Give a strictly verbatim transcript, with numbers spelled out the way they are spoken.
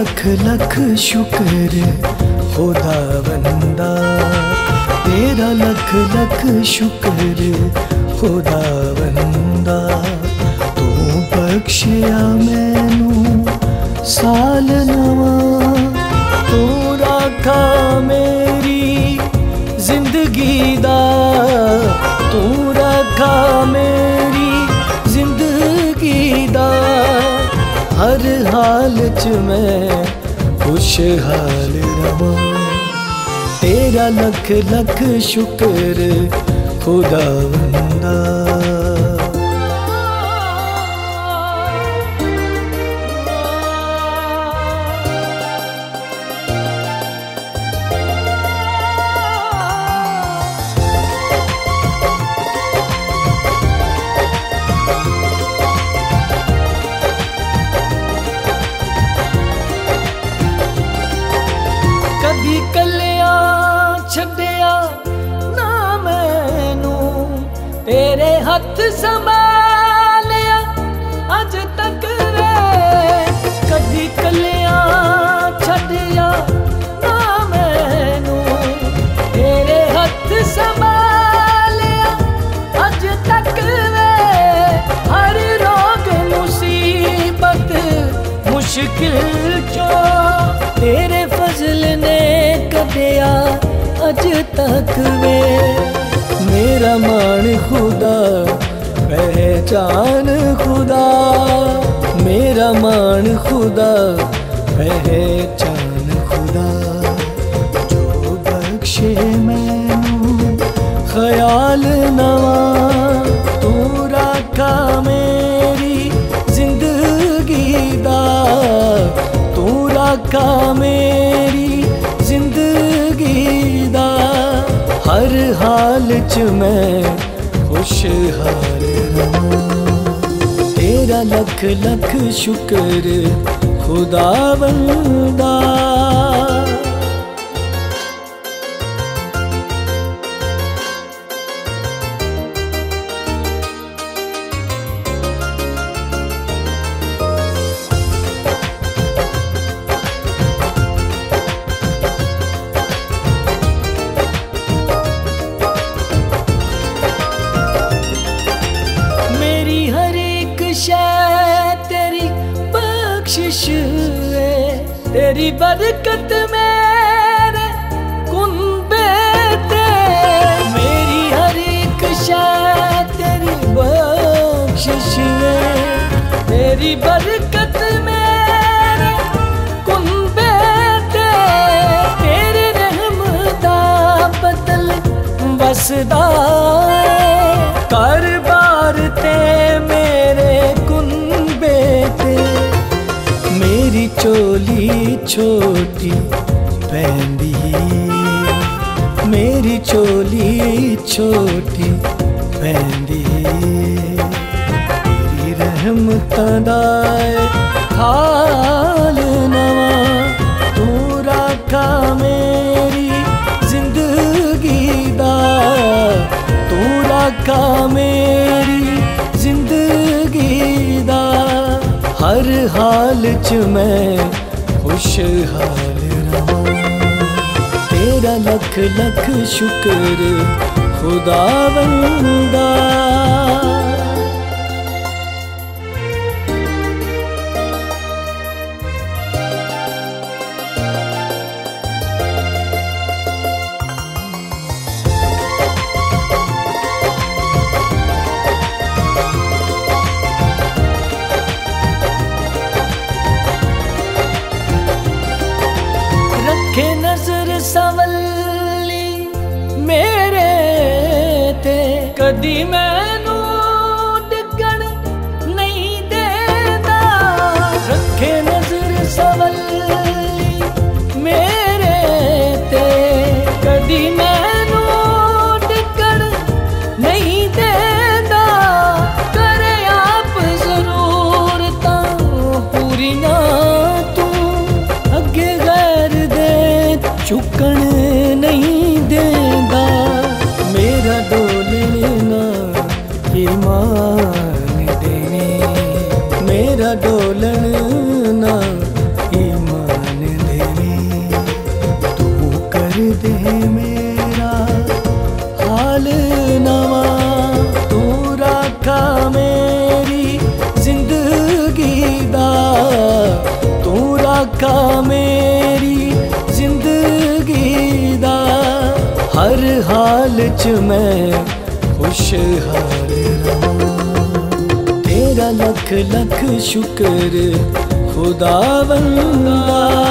लख लख शुक्र खुदावंदा, तेरा लख लख शुक्र खुदावंदा। तू बख्शिया मैनू साल नवा, तू राखा मेरी जिंदगी दा, तू राखा मेरी जिंदगी दा। हर हाल च मैं खुशहाल रवां, तेरा लख लख शुक्र खुदावंदा। कदी कलिया छड्डिया ना मैनू, तेरे हथ संभालिया अज तक वे। कदी कलिया छड्डिया ना मैनू, तेरे हथ संभालिया अज तक वे। हर रोग मुसीबत मुश्किल चो तेरे फजल ने कदिया अज तक वे। मेरा मान खुदा पहचान खुदा, मेरा मान खुदा पहचान खुदा। जो बख्शे मैनू ख्याल नवा, तू राखा मेरी जिंदगी दा, तू राखा मेरी जिंदगी दा। हर हाल च मैं खुशहाल रवां, तेरा लख लख शुक्र खुदावंदा। तेरी बख्शिश है, तेरी बरकत मेरे कुंबे ते। मेरी हर एक शय तेरी बख्शिश है, तेरी बरकत मेरे कुंबे ते। तेरे रहमता बदल बसदा कर बार ते मेरे कुंबे ते। मेरी चोली छोटी पैंदी, मेरी चोली छोटी पैंदी। तेरी रहमतां दा हाल नवा, तू राखा मेरी जिंदगी दा, तू राखा मेरी जिंदगी दा। हर हाल च मैं खुशहाल रवां, तेरा लख लख शुक्र खुदावंदा। रखे नजर सवली मेरे ते, कदी मैनू डिगण नहीं देंदा। रखे नजर सवली मेरे ते, कदी मैनू डिगण नहीं देंदा। करे आप जरूरतां पूरियां तू, अगे गैर दे चुकन नहीं देंदा। मेरा डोलना ईमान देने, मेरा डोलना ईमान मेरी जिंदगी दा, हर हाल च मैं खुशहाल रहां। तेरा लख लख शुक्र खुदावंदा।